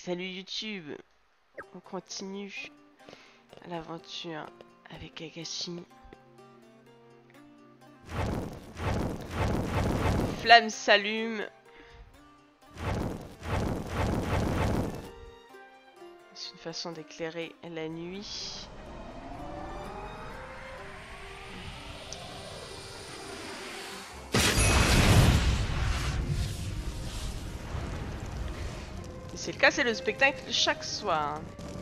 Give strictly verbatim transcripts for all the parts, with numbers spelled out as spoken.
Salut YouTube, on continue l'aventure avec Kakashi. Flamme s'allume. C'est une façon d'éclairer la nuit. C'est le cas, c'est le spectacle chaque soir.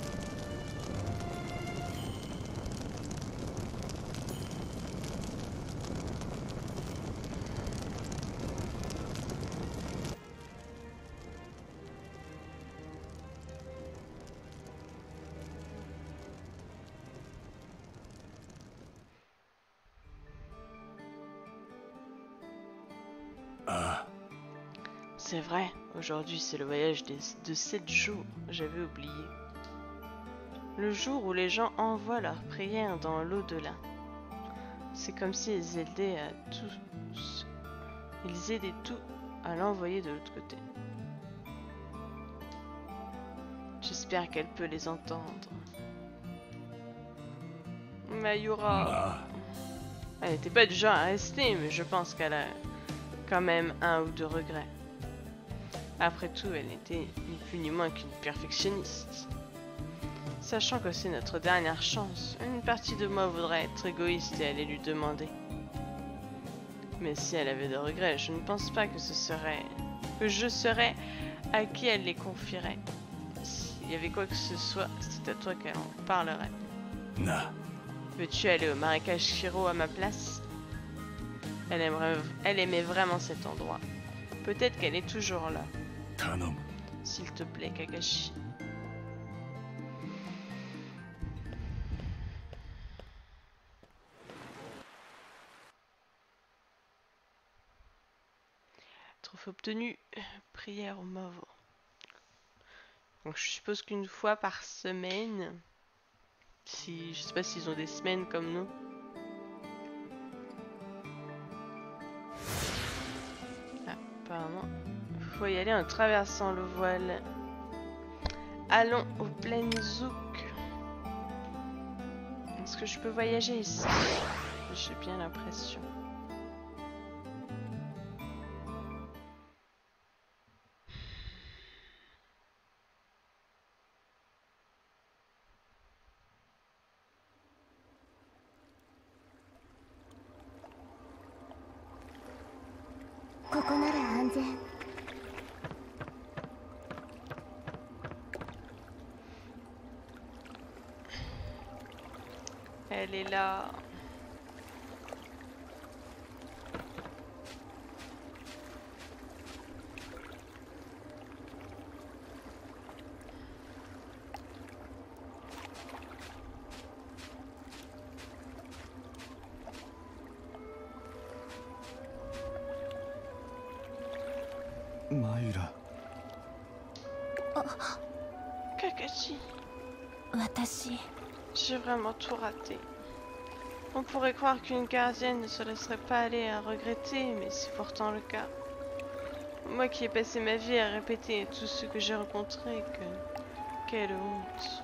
Ah. C'est vrai, aujourd'hui c'est le voyage des, de sept jours, j'avais oublié. Le jour où les gens envoient leurs prières dans l'au-delà. C'est comme s'ils aidaient à tous. Ils aidaient tout à l'envoyer de l'autre côté. J'espère qu'elle peut les entendre. Mayura. Ma. Elle n'était pas du genre à rester, mais je pense qu'elle a quand même un ou deux regrets. Après tout, elle n'était ni plus ni moins qu'une perfectionniste. Sachant que c'est notre dernière chance, une partie de moi voudrait être égoïste et aller lui demander. Mais si elle avait de regrets, je ne pense pas que ce serait... que je serais à qui elle les confierait. S'il y avait quoi que ce soit, c'est à toi qu'elle en parlerait. Na. Veux-tu aller au marécage Shiro à ma place? Elle aimerait... elle aimait vraiment cet endroit. Peut-être qu'elle est toujours là. Tanom. S'il te plaît, Kakashi. Trophée obtenu. Prière au Mavo. Donc je suppose qu'une fois par semaine. Si je sais pas s'ils ont des semaines comme nous. Apparemment. Il faut y aller en traversant le voile. Allons aux plaines Zouk. Est-ce que je peux voyager ici? J'ai bien l'impression. Elle est là. Mayura. Kakashi. Watashi. J'ai vraiment tout raté. On pourrait croire qu'une gardienne ne se laisserait pas aller à regretter, mais c'est pourtant le cas. Moi qui ai passé ma vie à répéter tout ce que j'ai rencontré, que... Quelle honte.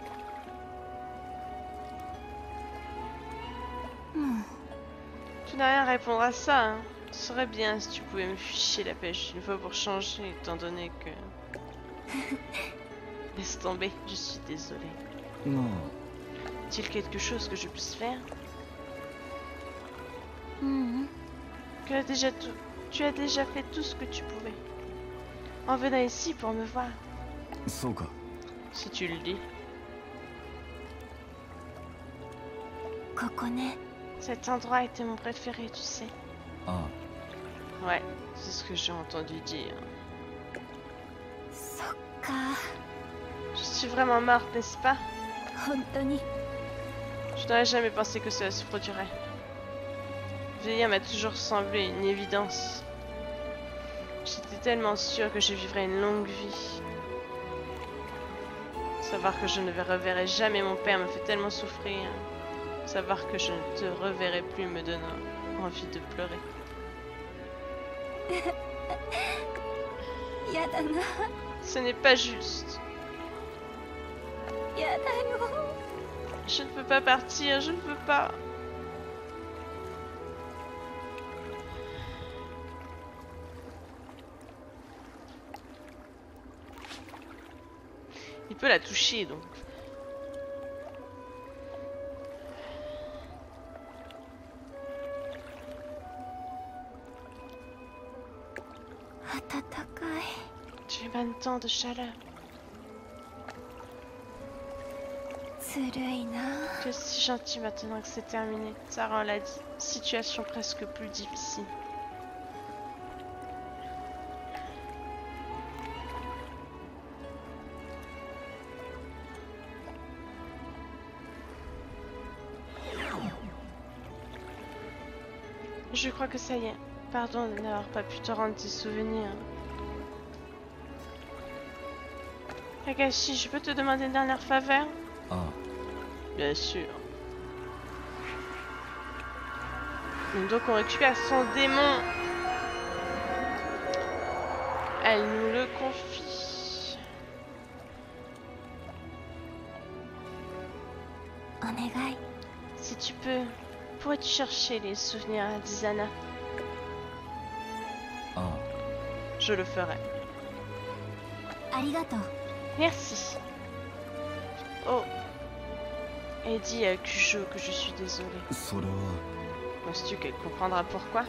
Hmm. Tu n'as rien à répondre à ça, hein. Ce serait bien si tu pouvais me ficher la pêche une fois pour changer, étant donné que... Laisse tomber, je suis désolée. Non. Y a-t-il quelque chose que je puisse faire? Hmm. Tu as déjà tout... Tu as déjà fait tout ce que tu pouvais. En venant ici pour me voir. Soka. Si tu le dis. Kokone. Cet endroit était mon préféré, tu sais. Ah. Ouais, c'est ce que j'ai entendu dire. Sokka. Je suis vraiment morte, n'est-ce pas? Hontoni. Je n'aurais jamais pensé que cela se produirait. Vieillir m'a toujours semblé une évidence. J'étais tellement sûre que je vivrais une longue vie. Savoir que je ne reverrai jamais mon père me fait tellement souffrir. Savoir que je ne te reverrai plus me donne envie de pleurer. Ce n'est pas juste. Je ne peux pas partir, je ne peux pas. Il peut la toucher donc. Tu émanes tant de chaleur. Tu es si gentil maintenant que c'est terminé. Ça rend la situation presque plus difficile. Je crois que ça y est. Pardon de n'avoir pas pu te rendre tes souvenirs. Kakashi, je peux te demander une dernière faveur? Ah. Bien sûr. Et donc on récupère son démon. Elle nous le confie. Si tu peux, pourrais-tu chercher les souvenirs d'Izana? Ah. Je le ferai. Merci. Oh. Et dis à Kujo que je suis désolée. Penses-tu qu'elle comprendra pourquoi?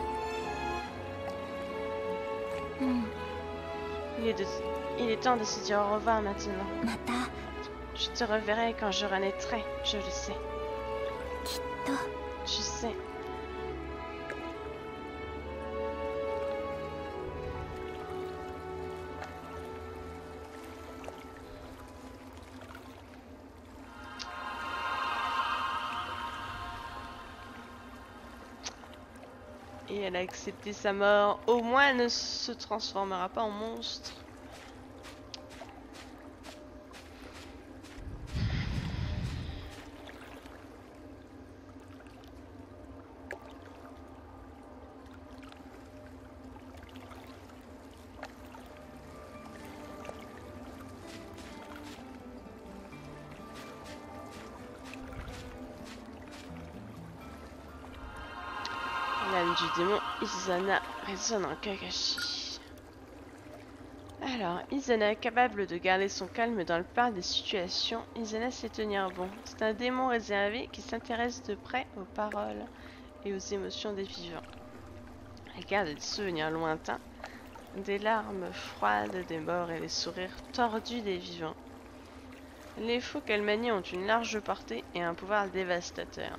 Il est, de... Il est temps de se dire au revoir maintenant. Je te reverrai quand je renaîtrai, je le sais. Je sais. Et elle a accepté sa mort. Au moins, elle ne se transformera pas en monstre. L'âme du démon Izana résonne en Kakashi. Alors, Izana est capable de garder son calme dans le plupart des situations. Izana sait tenir bon. C'est un démon réservé qui s'intéresse de près aux paroles et aux émotions des vivants. Elle garde des souvenirs lointains, des larmes froides des morts et les sourires tordus des vivants. Les faux qu'elle manie ont une large portée et un pouvoir dévastateur.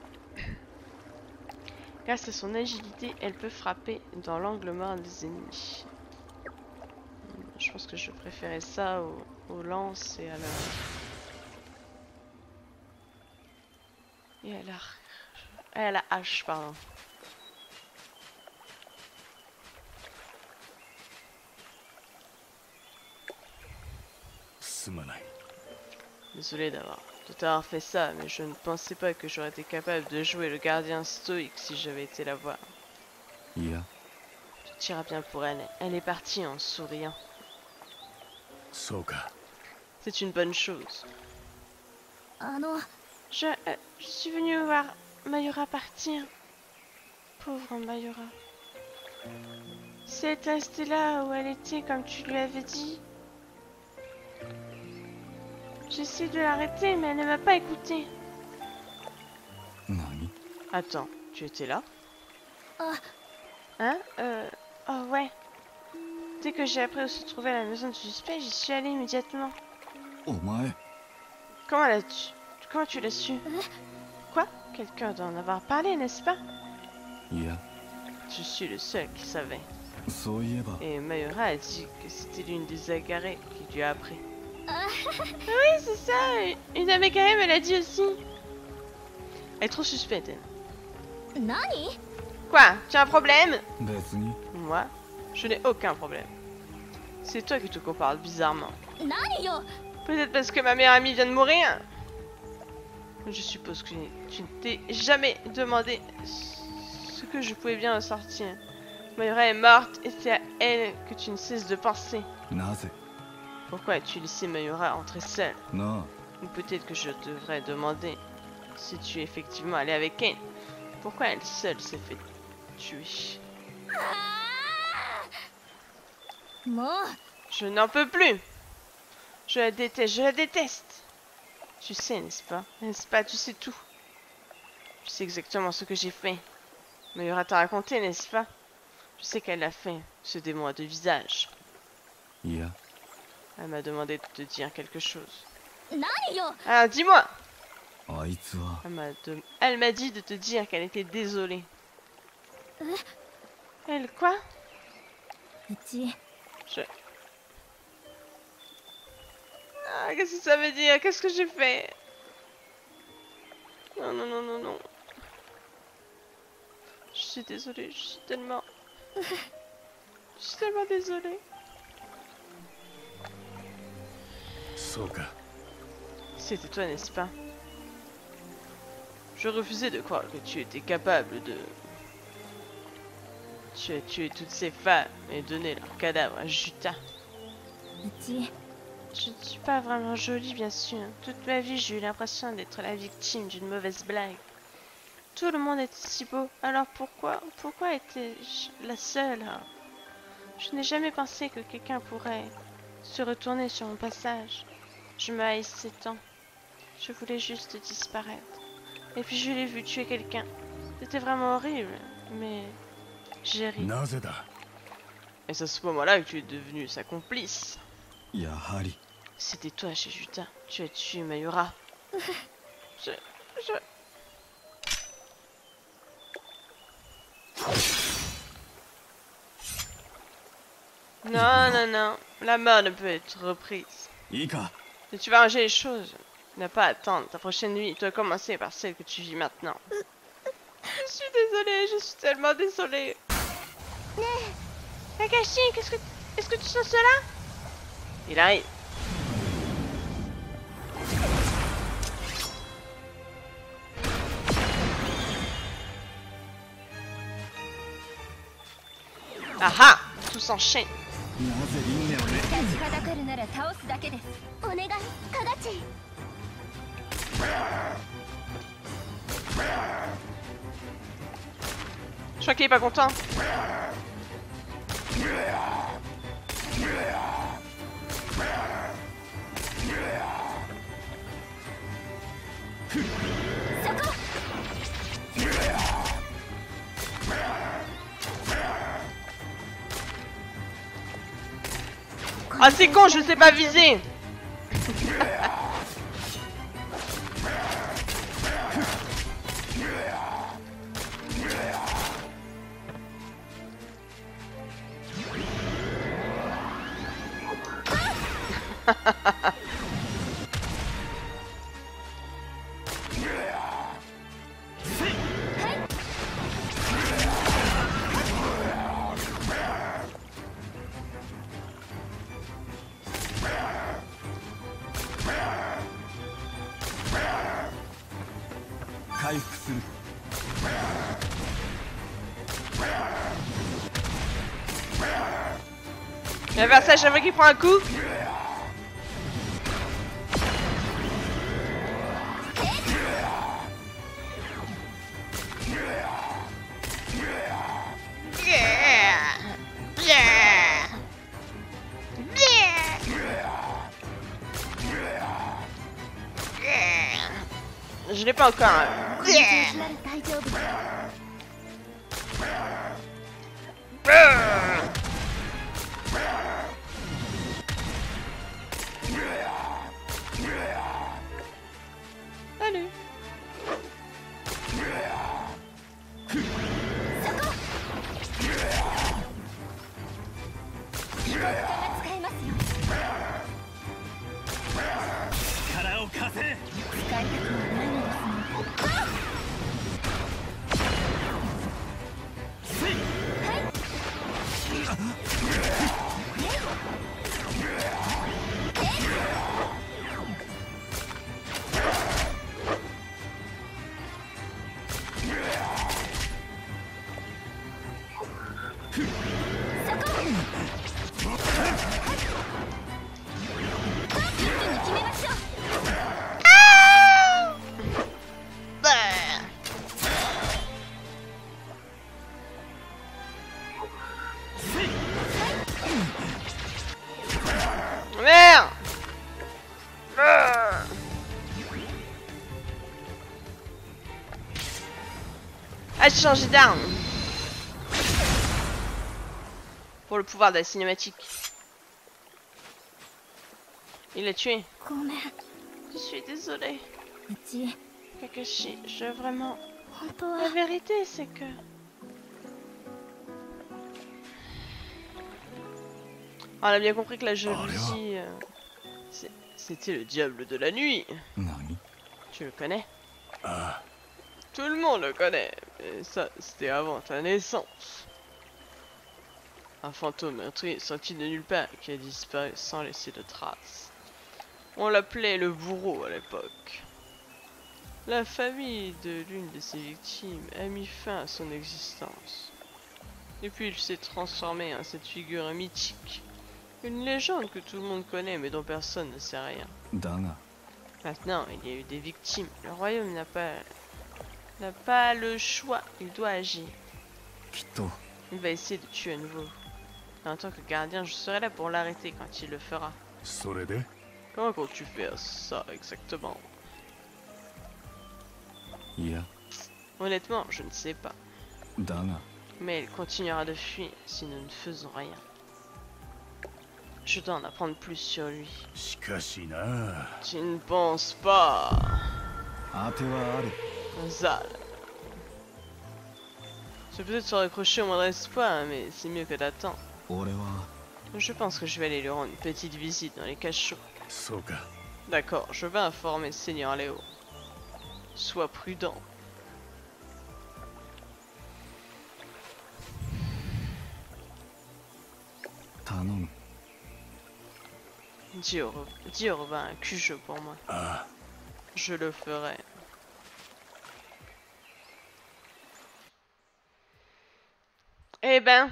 Grâce à son agilité, elle peut frapper dans l'angle mort des ennemis. Je pense que je préférais ça aux, aux lances et à la... Et à la... Et à la hache, pardon. Désolé d'avoir de t'avoir fait ça, mais je ne pensais pas que j'aurais été capable de jouer le gardien stoïque si j'avais été la voir. Yeah. Tout ira bien pour elle. Elle est partie en souriant. C'est une bonne chose. Je, euh, je suis venue voir Mayura partir. Pauvre Mayura. Si elle était restée là où elle était comme tu lui avais dit. J'essaie de l'arrêter, mais elle ne m'a pas écouté. Nani? Attends, tu étais là? Hein? Euh... Oh ouais. Dès que j'ai appris où se trouvait la maison du suspect, j'y suis allée immédiatement. Omae? Comment l'as-tu... Comment tu l'as su? Quoi? Quelqu'un doit en avoir parlé, n'est-ce pas? Yeah. Je suis le seul qui savait. Soyeba. Et Mayura a dit que c'était l'une des agarrées qui lui a appris. Oui, c'est ça. Une amégarée me l'a dit aussi. Elle est trop suspecte, elle. Nani? Quoi? Tu as un problème? Betsuni. Moi, je n'ai aucun problème. C'est toi qui te comportes bizarrement. Nani yo? Peut-être parce que ma meilleure amie vient de mourir. Je suppose que tu ne t'es jamais demandé ce que je pouvais bien ressortir. Mayura est morte et c'est à elle que tu ne cesses de penser. Naze? Pourquoi as-tu laissé Mayura entrer seule? Non. Ou peut-être que je devrais demander si tu es effectivement allé avec Kane, pourquoi elle seule s'est fait tuer? もう Je n'en peux plus. Je la déteste, je la déteste. Tu sais, n'est-ce pas? N'est-ce pas? Tu sais tout. Tu sais exactement ce que j'ai fait. Mais il y aura à raconter, n'est-ce pas? Je sais qu'elle l'a fait, ce démon à deux visages. いや Elle m'a demandé de te dire quelque chose. 何よ Alors dis-moi. あいつは Elle m'a de- elle m'a dit de te dire qu'elle était désolée. Elle quoi? うち Je... Ah, qu'est-ce que ça veut dire? Qu'est-ce que j'ai fait? Non, non, non, non, non. Je suis désolée, je suis tellement... Je suis tellement désolée. そうか C'était toi, n'est-ce pas? Je refusais de croire que tu étais capable de... Tu as tué toutes ces femmes et donné leur cadavre à Juta. うち Je ne suis pas vraiment jolie, bien sûr. Toute ma vie, j'ai eu l'impression d'être la victime d'une mauvaise blague. Tout le monde était si beau. Alors pourquoi, pourquoi étais-je la seule? Je n'ai jamais pensé que quelqu'un pourrait se retourner sur mon passage. Je me haïssais tant. Je voulais juste disparaître. Et puis je l'ai vu tuer quelqu'un. C'était vraiment horrible, mais j'ai ri. なぜだ Et c'est à ce moment-là que tu es devenu sa complice. やはり C'était toi chez Juta. Tu as tué Mayura. Je... Je... Non, non, non. La mort ne peut être reprise. いいか Si tu vas arranger les choses, tu n'as pas à attendre. Ta prochaine nuit doit commencer par celle que tu vis maintenant. Je suis désolée, je suis tellement désolée. Kakashi, qu'est-ce que... Est-ce que tu sens cela? Il arrive. Ah ah! Tout s'enchaîne. なぜ輪廻をね立ちはだかるなら倒すだけですお願いカガチ Je crois qu'il est pas content. Ah c'est con, je sais pas viser. Il va faire ça à chaque fois qu'il prend un coup. Je l'ai pas encore. Hein. この調子なら大丈夫 Salut. 使えますよ力を貸せ使いたくはないのです一気に決めましょう Ah, j'ai changé d'arme. Pour le pouvoir de la cinématique. Il l'a tué. Je suis désolée. Kakashi, je vraiment... La vérité, c'est que... On a bien compris que la jalousie... Euh, C'était le diable de la nuit. Nani? Tu le connais? Ah. Tout le monde le connaît. Mais ça, c'était avant ta naissance. Un fantôme meurtrier sorti de nulle part qui a disparu sans laisser de traces. On l'appelait le bourreau à l'époque. La famille de l'une de ses victimes a mis fin à son existence. Et puis il s'est transformé en cette figure mythique. Une légende que tout le monde connaît mais dont personne ne sait rien. Daga. Maintenant, il y a eu des victimes. Le royaume n'a pas... n'a pas le choix. Il doit agir. Kitto. Il va essayer de tuer à nouveau. Et en tant que gardien, je serai là pour l'arrêter quand il le fera. Sorede? Comment comptes-tu faire ça exactement? Yeah. Honnêtement, je ne sais pas. Daga. Mais il continuera de fuir si nous ne faisons rien. Je dois en apprendre plus sur lui. Shikashi na. Tu ne penses pas? Ate wa aru. Zal. Je vais peut-être se raccrocher au moindre espoir, mais c'est mieux que d'attendre. Ore wa. Je pense que je vais aller lui rendre une petite visite dans les cachots. Soka. D'accord, je vais informer Seigneur Léo. Sois prudent. Tanom. Dis au, re... Dis au revoir un Cujo pour moi. Ah. Je le ferai. Eh ben.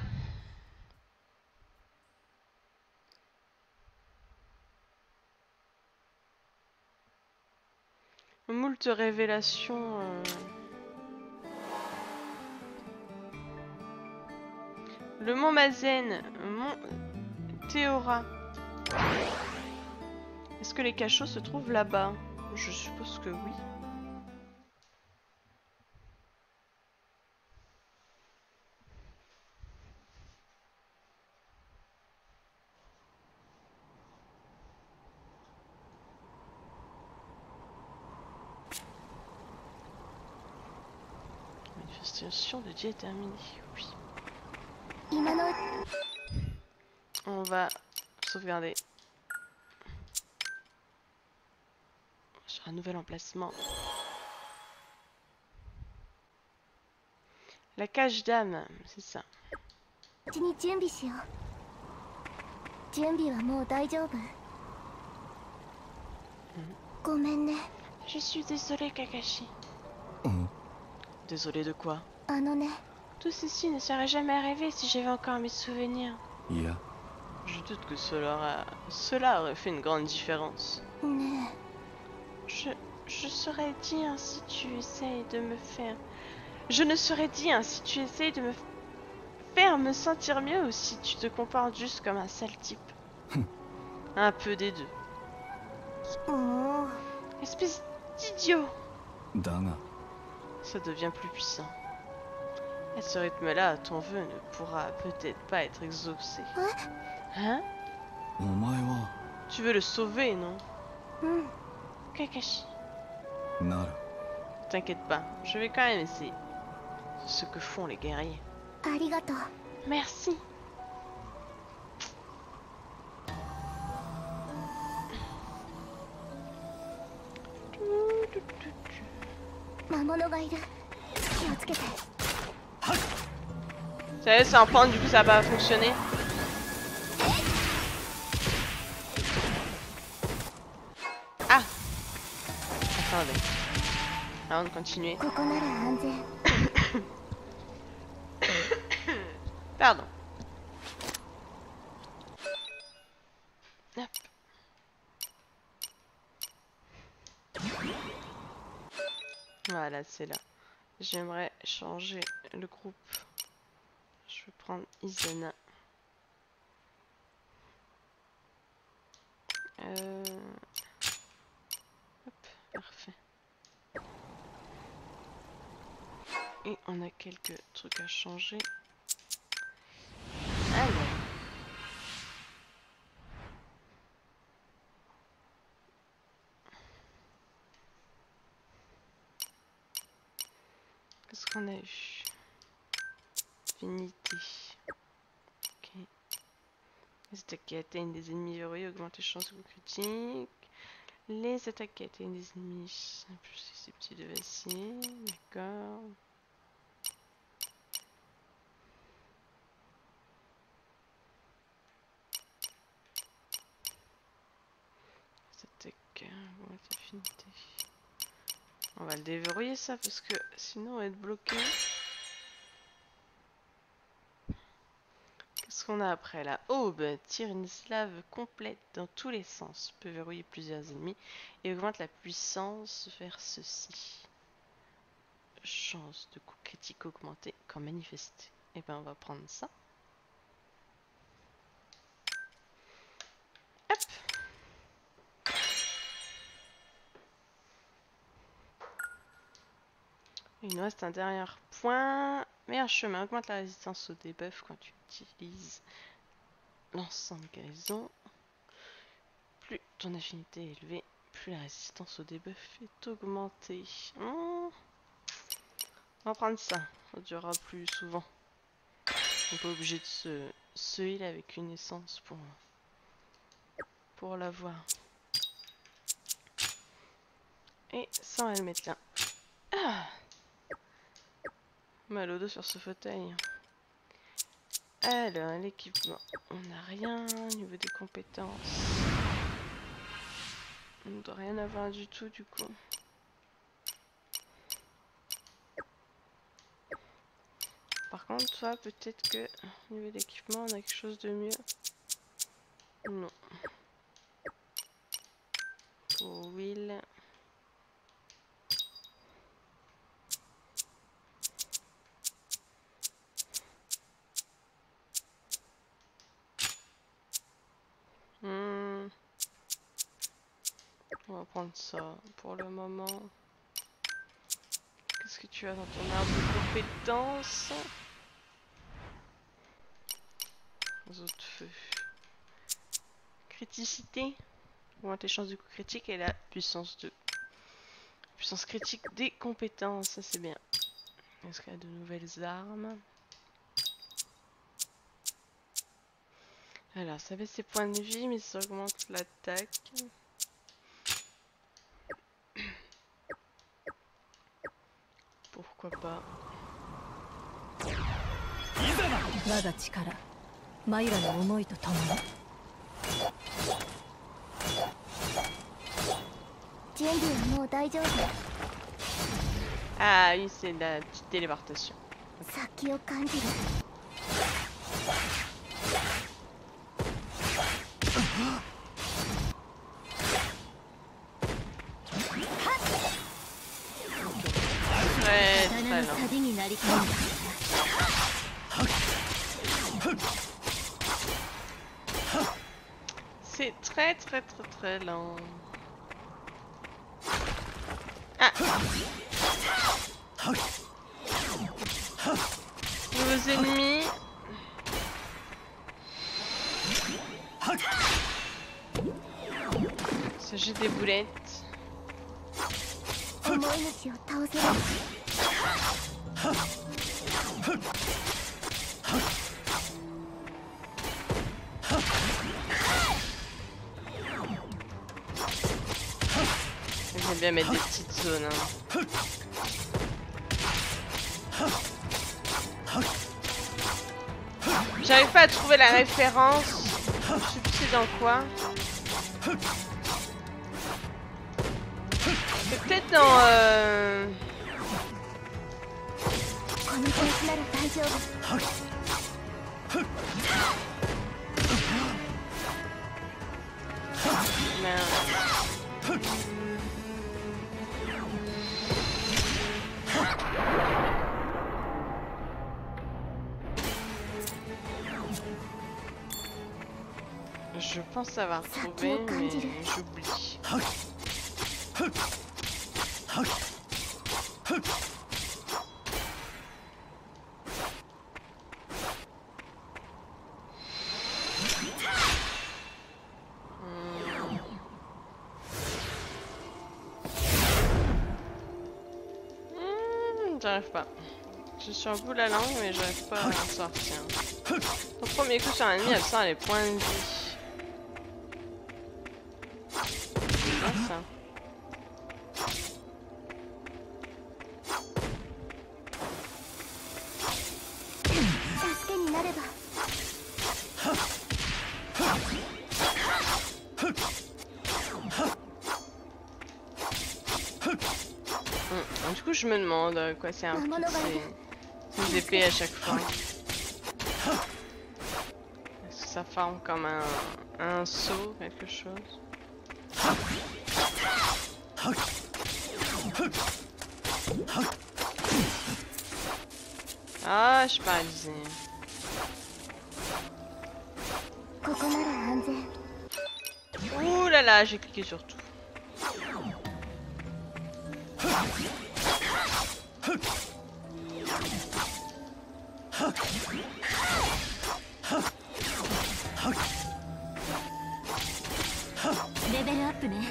Moult révélations. Euh... Le mont Mazen, mont Théora. Est-ce que les cachots se trouvent là-bas? Je suppose que oui. Manifestation de dieu terminée, oui. On va sauvegarder. Sur un nouvel emplacement. La cage d'âme, c'est ça. Je suis désolée, Kakashi. Mm. Désolée de quoi? Tout ceci ne serait jamais arrivé si j'avais encore mes souvenirs. Yeah. Je doute que cela, aura... cela aurait fait une grande différence. Je, je serais dire si tu essayes de me faire... Je ne saurais dire si tu essayes de me faire me sentir mieux ou si tu te comportes juste comme un sale type. Un peu des deux. Espèce d'idiot. Daga. Ça devient plus puissant. À ce rythme-là, ton vœu ne pourra peut-être pas être exaucé. Hein? Omae wa. Tu veux le sauver, non? Kakashi. Naru. T'inquiète pas, je vais quand même essayer. C'est ce que font les guerriers. Merci. Vous savez, c'est un point, du coup ça va pas fonctionner. Ah! Attendez. Avant de continuer. Pardon. Hop. Voilà, c'est là. J'aimerais changer le groupe. Je vais prendre Izana. Euh... Hop, parfait. Et on a quelques trucs à changer. Alors. Qu'est-ce qu'on a eu? Affinité. Ok. Les attaques qui atteignent des ennemis verrouillés augmentent les chances de coup critique. Les attaques qui atteignent des ennemis plus susceptibles de vaciller. D'accord. Les attaques augmentent l'affinité. On va le déverrouiller ça parce que sinon on va être bloqué. Qu'est-ce qu'on a après là? Aube tire une slave complète dans tous les sens. Peut verrouiller plusieurs ennemis et augmente la puissance vers ceux-ci. Chance de coup critique augmentée quand manifesté. Et ben on va prendre ça. Hop. Il nous reste un dernier point. Meilleur chemin augmente la résistance au debuff quand tu utilises l'ensemble guérison. Plus ton affinité est élevée, plus la résistance au debuff est augmentée. Mmh. On va prendre ça. Ça durera plus souvent. On n'est pas obligé de se, se heal avec une essence pour, pour l'avoir. Et ça, on va le mettre là. Ah! Mal au dos sur ce fauteuil. Alors, l'équipement. On n'a rien au niveau des compétences. On ne doit rien avoir du tout, du coup. Par contre, toi, peut-être que au niveau d'équipement, on a quelque chose de mieux. Non. Pour Will. Hmm. On va prendre ça pour le moment. Qu'est-ce que tu as dans ton arbre de compétences? Autres feux. Criticité. Augmente les chances de coup critique et la puissance de puissance critique des compétences. Ça c'est bien. Est-ce qu'il y a de nouvelles armes? Alors ça baisse ses points de vie mais ça augmente l'attaque. Pourquoi pas? Ah oui, c'est la petite téléportation. Okay. Très très lent. C'est très très très très lent. Ah. Nouveaux ennemis. Il s'agit des boulettes. J'aime bien mettre des petites zones. Hein. J'arrive pas à trouver la référence. Je sais plus c'est dans quoi. C'est peut-être dans... Euh... Merde. Je pense avoir trouvé, mais j'oublie. J'arrive pas. Je suis en bout la langue, mais j'arrive pas à en sortir. Au premier coup sur un ennemi, elle sent les points de vie. C'est bien ça. 助けになれば。 Hum, Du coup, je me demande à quoi c'est un peu ces, ces épées à chaque fois. Est-ce que ça forme comme un, un saut, quelque chose? Ah, je suis paralysée. Ouh là là, j'ai cliqué sur tout. Level up ね。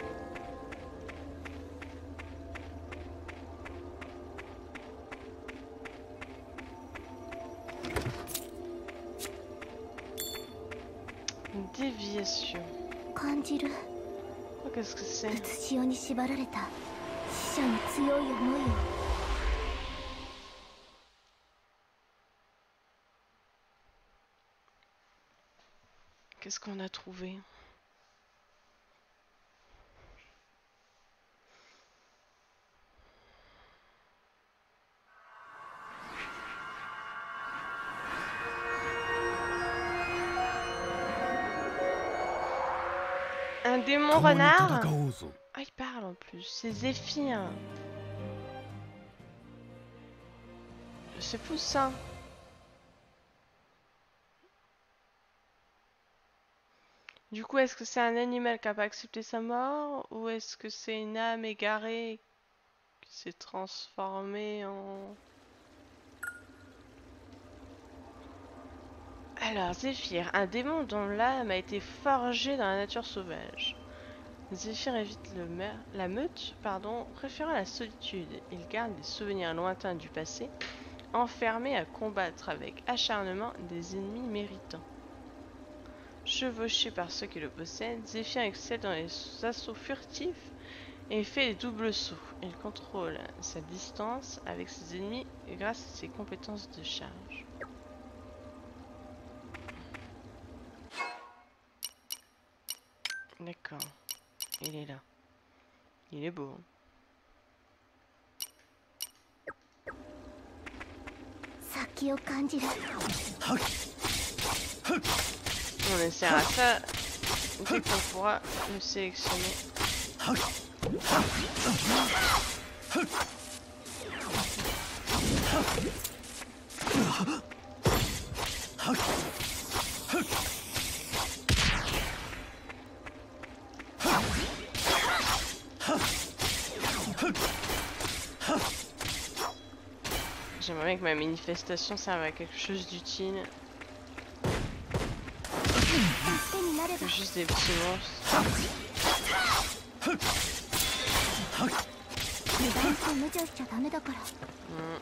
Une déviation. 感じる。 Oh, qu'est-ce que c'est? うつしおに縛られた死者の強い思いを。 Qu'est-ce qu'on a trouvé? Un démon renard? Ah, il parle en plus. C'est Zéphyr. C'est fou ça. Du coup, est-ce que c'est un animal qui n'a pas accepté sa mort? Ou est-ce que c'est une âme égarée qui s'est transformée en... Alors, Zéphyr, un démon dont l'âme a été forgée dans la nature sauvage. Zéphyr évite le me la meute, pardon, préférant la solitude. Il garde des souvenirs lointains du passé, enfermé à combattre avec acharnement des ennemis méritants. Chevauché par ceux qui le possèdent, Zéphyr excelle dans les assauts furtifs et fait les doubles sauts. Il contrôle sa distance avec ses ennemis grâce à ses compétences de charge. D'accord. Il est là. Il est beau. On essaiera ça dès qu'on pourra le sélectionner. J'aimerais bien que ma manifestation serve à quelque chose d'utile. Juste des petits monstres. Mmh.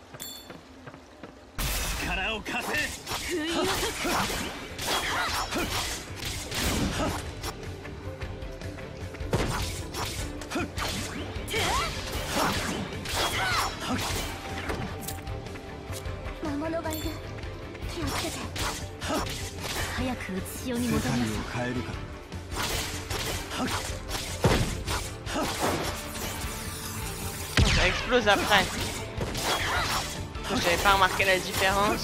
Ça explose après. J'avais pas remarqué la différence.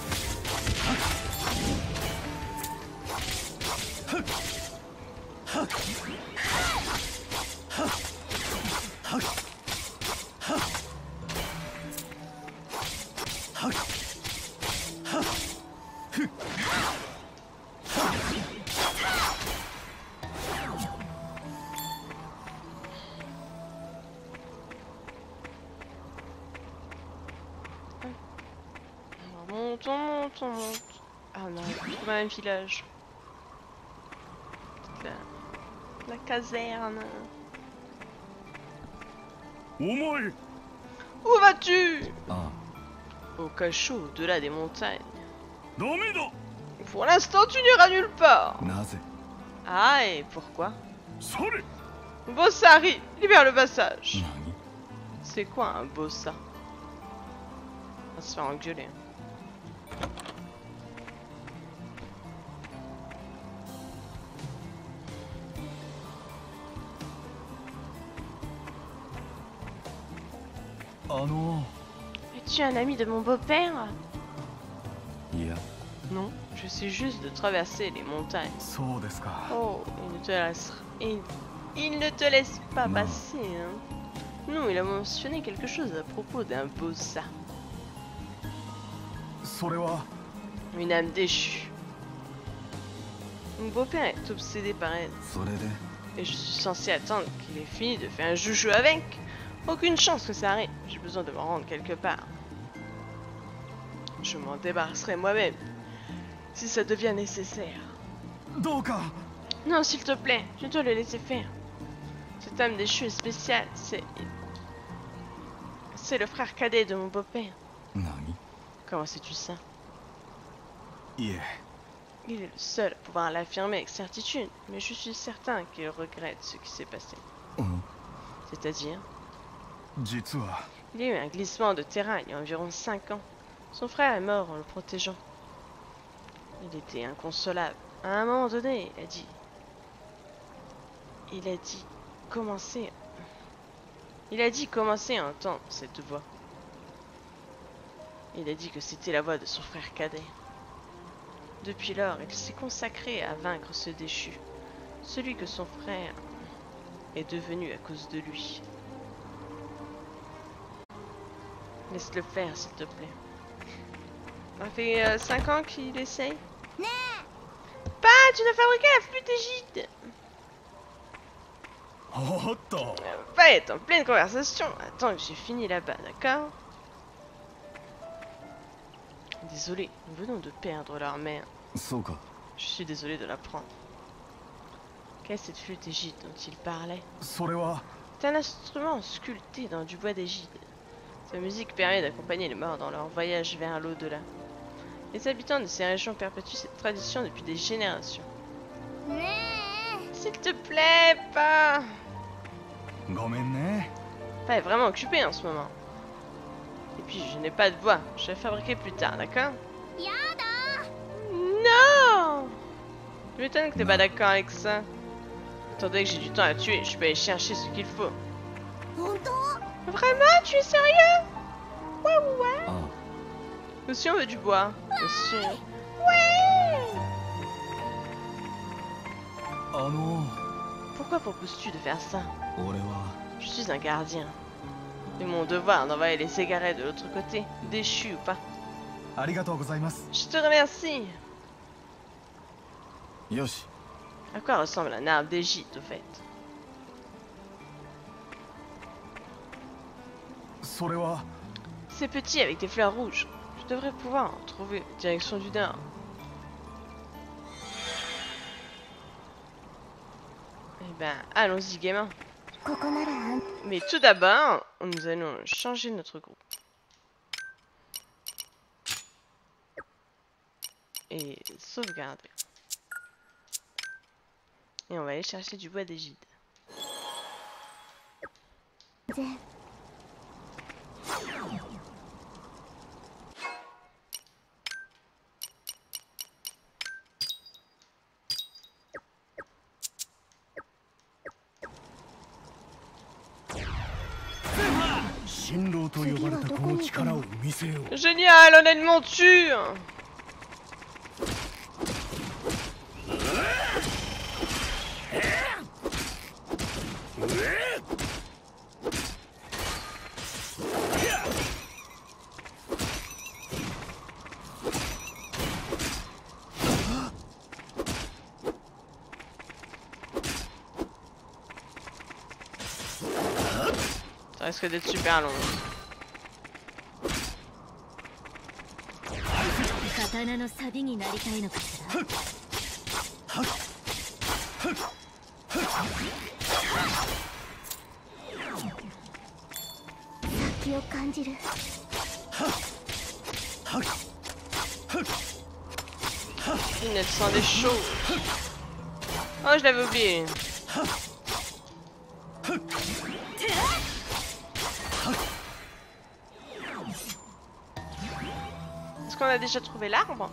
Montons, montons, montons. Ah non, on a un village. La, la caserne. Où vas-tu? あ Au cachot au-delà des montagnes. ダメだ Pour l'instant, tu n'iras nulle part. あなぜ Ah, et pourquoi? それ Bossari, libère le passage. 何 C'est quoi un bossa? On va se faire engueuler. あの Es-tu un ami de mon beau-père? いや Non, je suis juste de traverser les montagnes. そうですか Oh, il ne te laisse, il, il ne te laisse pas Non. passer, hein. Non, il a mentionné quelque chose à propos d'un bossa. それは Une âme déchue. Mon beau-père est obsédé par elle. それで Et je suis censé attendre qu'il ait fini de faire un joujou avec. Aucune chance que ça arrive. J'ai besoin de me rendre quelque part. Je m'en débarrasserai moi-même. Si ça devient nécessaire. どうか Non, s'il te plaît, je dois le laisser faire. Cette âme déchue est spéciale. C'est... C'est le frère cadet de mon beau-père. 何 Comment sais-tu ça? いえ Il est le seul à pouvoir l'affirmer avec certitude. Mais je suis certain qu'il regrette ce qui s'est passé. うん C'est-à-dire, 実は il y a eu un glissement de terrain il y a environ cinq ans. Son frère est mort en le protégeant. Il était inconsolable. À un moment donné, il a dit... Il a dit... Commencer... Il a dit commencer à entendre cette voix. Il a dit que c'était la voix de son frère cadet. Depuis lors, il s'est consacré à vaincre ce déchu. Celui que son frère est devenu à cause de lui. Laisse-le faire, s'il te plaît. Ça fait cinq ans qu'il essaye. Pas, tu dois fabriquer la flûte égide. おっと Pas être en pleine conversation. Attends que j'ai fini là-bas, d'accord? Désolé, nous venons de perdre leur mère. そうか Je suis désolé de l'apprendre. Qu'est-ce cette flûte égide dont il parlait? それは C'est un instrument sculpté dans du bois d'égide. Sa musique permet d'accompagner les morts dans leur voyage vers l'au-delà. Les habitants de ces régions perpétuent cette tradition depuis des générations. S'il te plaît, pas. ごめんね Pas est vraiment occupé en ce moment. Et puis je n'ai pas de bois. Je vais fabriquer plus tard, d'accord? Non. Je m'étonne que t'es pas d'accord avec ça. Attendez que j'ai du temps à tuer. Je peux aller chercher ce qu'il faut. Vraiment? Tu es sérieux? Ouais, ouais. あ Aussi on veut du bois. Aussi. Ouais. あの Pourquoi proposes-tu de faire ça? 俺は Je suis un gardien. C'est mon devoir d'envoyer les égarés de l'autre côté, déchus ou pas. ありがとうございます Je te remercie. よし À quoi ressemble un arbre d'Égypte, au fait? それは C'est petit avec des fleurs rouges. Je devrais pouvoir en trouver direction du nord. Eh ben, allons-y, gamin. Mais tout d'abord, nous allons changer notre groupe. Et sauvegarder. Et on va aller chercher du bois d'Égide. Génial, on a une monture! Ça risque d'être super long. 刀のサビになりたいのかしら。先気を感じる。 Punaise, ça sent des choses. Oh, je l'avais oublié. Est-ce qu'on a déjà trouvé l'arbre?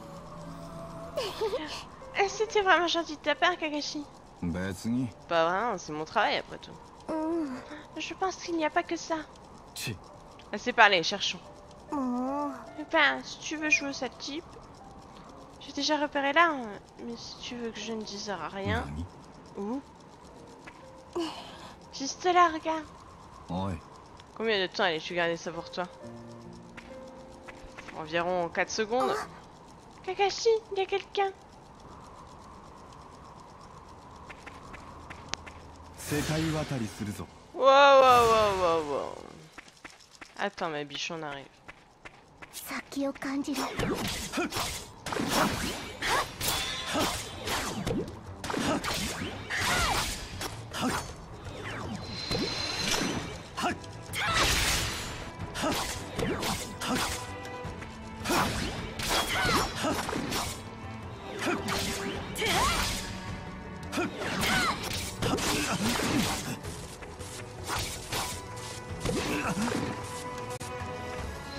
C'était vraiment gentil de ta part, Kakashi. 別に Pas vraiment, c'est mon travail après tout. うん。 Je pense qu'il n'y a pas que ça. ち Assez parlé, cherchons. もう。 Ben, si tu veux jouer cette type, j'ai déjà repéré là, mais si tu veux que je ne dise rien. 何 Où? Juste là, regarde. おい Combien de temps allais-tu garder ça pour toi? Environ quatre secondes. Kakashi, il y a quelqu'un. 世界渡りするぞ Wow, wow, wow, wow, wow. Attends, ma biche, on arrive. 先を感じる。 は